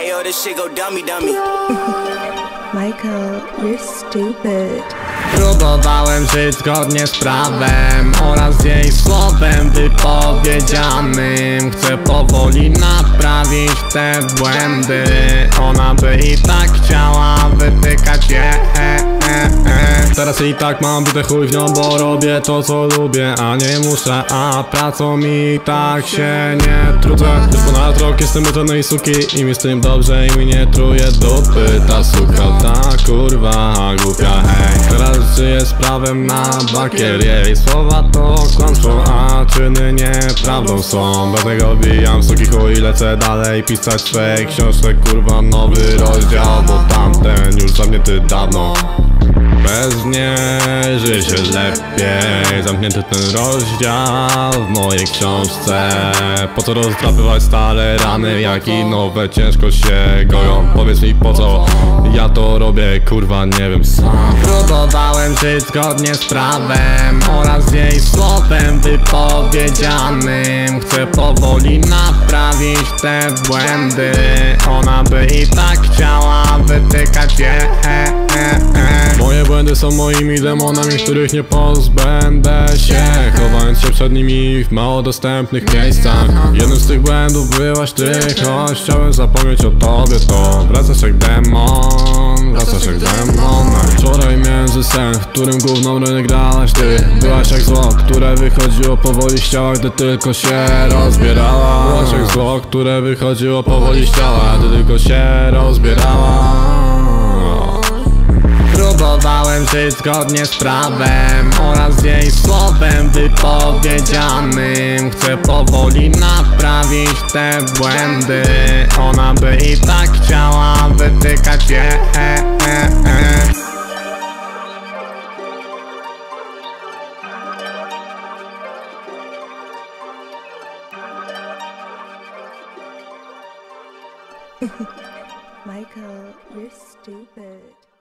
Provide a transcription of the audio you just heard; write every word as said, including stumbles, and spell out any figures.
Hey yo, this shit go dummy dummy. Michael, you're stupid. Próbowałem żyć zgodnie z prawem oraz jej słowem wypowiedzianym. Chcę powoli naprawić te błędy. Ona by i tak chciała wytykać je e, e, e. Teraz i tak mam bite chuj w nią, bo robię to co lubię, a nie muszę, a pracą mi tak się nie trudzę. Już ponad rok jestem mytonej suki i mi z tym dobrze i mi nie truje dupy. Ta suka, ta kurwa głupia, hej. Teraz żyję z prawem na bakier. Jej słowa to kłamstwo, a czyny nieprawdą są. Dlatego bijam suki chuj i lecę dalej pisać swej książce, kurwa, nowy rozdział, bo tamten już zamknięty dawno. Bez niej żyje się lepiej. Zamknięty ten rozdział w mojej książce. Po co rozdrapywać stare rany, jak i nowe ciężko się goją? Powiedz mi po co ja to robię, kurwa, nie wiem sam. Próbowałem żyć zgodnie z prawem oraz jej słowem wypowiedzianym. Chcę powoli naprawić te błędy. Ona by i tak chciała wytykać je e, e, e. Moje błędy są moimi demonami, których nie pozbędę się, chowając się przed nimi w mało dostępnych miejscach. Jednym z tych błędów byłaś ty, choć chciałem zapomnieć o tobie, to wracasz jak demon, wracasz jak demon. Wczoraj między sen, w którym główną rolę grałaś ty. Byłaś jak zło, które wychodziło powoli z ciała, gdy tylko się rozbierała. Byłaś jak zło, które wychodziło powoli z ciała, gdy tylko się rozbierała. Próbowałem żyć zgodnie z prawem oraz jej słowem wypowiedzianym. Chcę powoli naprawić te błędy. Ona by i tak chciała wytykać je e, e, e. Michael, you're stupid.